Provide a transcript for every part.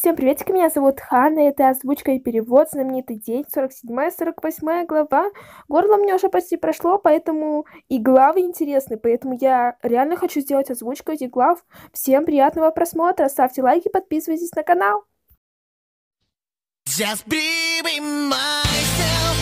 Всем приветики, меня зовут Ханна, это озвучка и перевод, знаменитый день, 47-48 глава. Горло мне уже почти прошло, поэтому и главы интересны, поэтому я реально хочу сделать озвучку этих глав. Всем приятного просмотра, ставьте лайки, подписывайтесь на канал. Just be myself,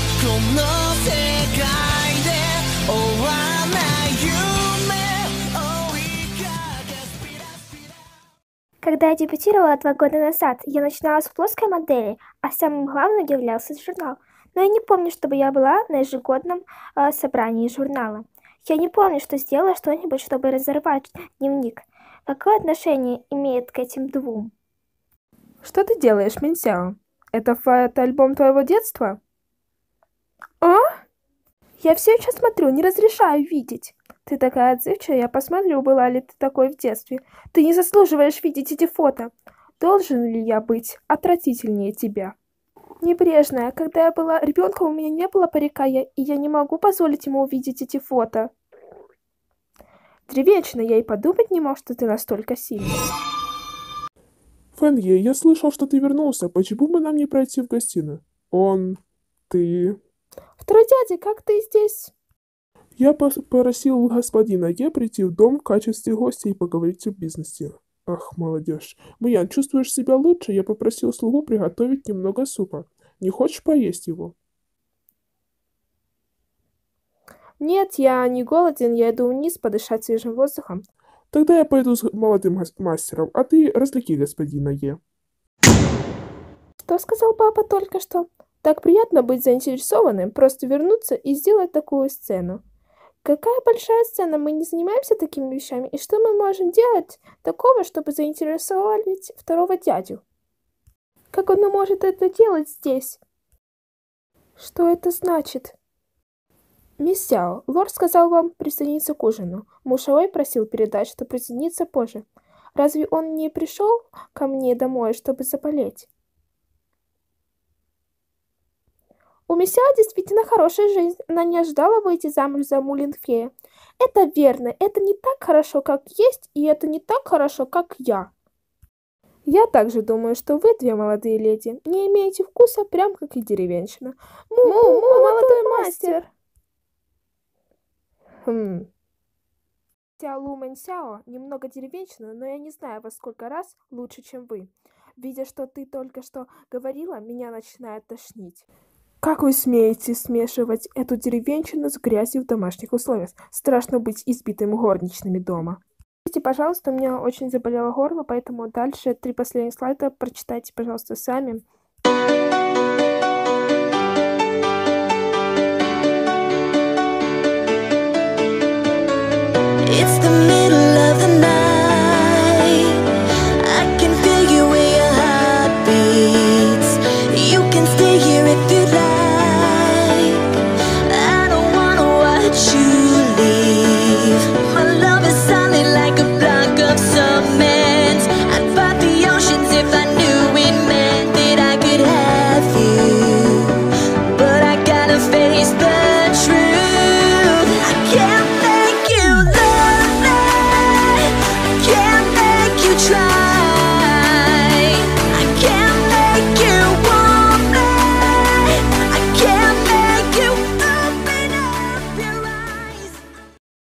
Когда я дебютировала 2 года назад, я начинала с плоской модели, а самым главным являлся журнал. Но я не помню, чтобы я была на ежегодном собрании журнала. Я не помню, что сделала что-нибудь, чтобы разорвать дневник. Какое отношение имеет к этим двум? Что ты делаешь, Минсяо? Это фотоальбом твоего детства? А? Я все еще смотрю, не разрешаю видеть. Ты такая отзывчивая, я посмотрю, была ли ты такой в детстве. Ты не заслуживаешь видеть эти фото. Должен ли я быть отвратительнее тебя? Небрежная, когда я была ребенком, у меня не было парика, и я не могу позволить ему увидеть эти фото. Деревенщина, я и подумать не мог, что ты настолько сильный. Фэнье, я слышал, что ты вернулся. Почему бы нам не пройти в гостиную? Ты... Второй дядя, как ты здесь? Я попросил господина Е прийти в дом в качестве гостя и поговорить о бизнесе. Ах, молодежь. Миян, чувствуешь себя лучше? Я попросил слугу приготовить немного супа. Не хочешь поесть его? Нет, я не голоден, я иду вниз подышать свежим воздухом. Тогда я пойду с молодым мастером, а ты развлеки господина Е. Что сказал папа только что? Так приятно быть заинтересованным, просто вернуться и сделать такую сцену. Какая большая сцена, мы не занимаемся такими вещами, и что мы можем делать такого, чтобы заинтересовать второго дядю? Как он может это делать здесь? Что это значит? Мисс Сяо, лорд сказал вам присоединиться к ужину. Мушаой просил передать, что присоединится позже. Разве он не пришел ко мне домой, чтобы заболеть? У Мисяо действительно хорошая жизнь. Она не ожидала выйти замуж за Мулинфея. Это верно. Это не так хорошо, как есть, и это не так хорошо, как я. Я также думаю, что вы, две молодые леди, не имеете вкуса, прям как и деревенщина. Молодой мастер! Сяо Лу Мэнсяо немного деревенщина, но я не знаю во сколько раз лучше, чем вы. Видя, что ты только что говорила, меня начинает тошнить. Как вы смеете смешивать эту деревенщину с грязью в домашних условиях? Страшно быть избитым горничными дома. Простите, пожалуйста, у меня очень заболело горло, поэтому дальше 3 последних слайда прочитайте, пожалуйста, сами.